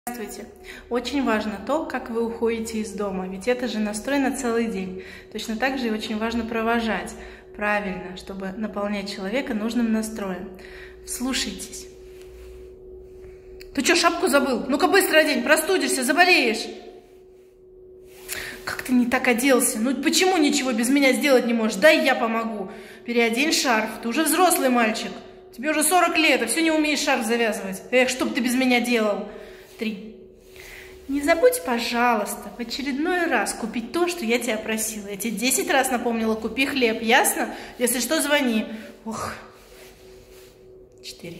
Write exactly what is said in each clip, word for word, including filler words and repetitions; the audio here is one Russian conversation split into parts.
Здравствуйте! Очень важно то, как вы уходите из дома, ведь это же настрой на целый день. Точно так же и очень важно провожать правильно, чтобы наполнять человека нужным настроем. Вслушайтесь. Ты что, шапку забыл? Ну-ка быстро одень, простудишься, заболеешь. Как ты не так оделся? Ну почему ничего без меня сделать не можешь? Дай я помогу. Переодень шарф, ты уже взрослый мальчик. Тебе уже сорок лет, а все не умеешь шарф завязывать. Эх, что бы ты без меня делал? Три. Не забудь, пожалуйста, в очередной раз купить то, что я тебя просила. Я тебе десять раз напомнила, купи хлеб, ясно? Если что, звони. Ох. Четыре.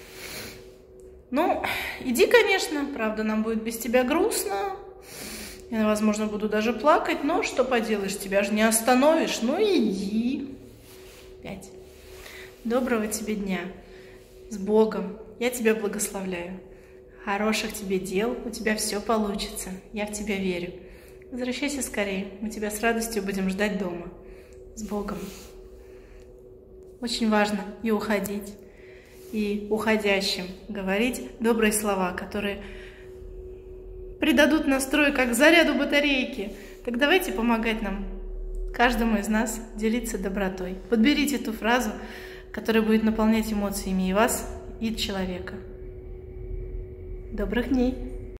Ну, иди, конечно, правда, нам будет без тебя грустно. Я, возможно, буду даже плакать, но что поделаешь, тебя же не остановишь. Ну, иди. Пять. Доброго тебе дня. С Богом. Я тебя благословляю. Хороших тебе дел, у тебя все получится. Я в тебя верю. Возвращайся скорее, мы тебя с радостью будем ждать дома. С Богом. Очень важно и уходить, и уходящим говорить добрые слова, которые придадут настрою как заряду батарейки. Так давайте помогать нам, каждому из нас, делиться добротой. Подберите ту фразу, которая будет наполнять эмоциями и вас, и человека. Добрых дней!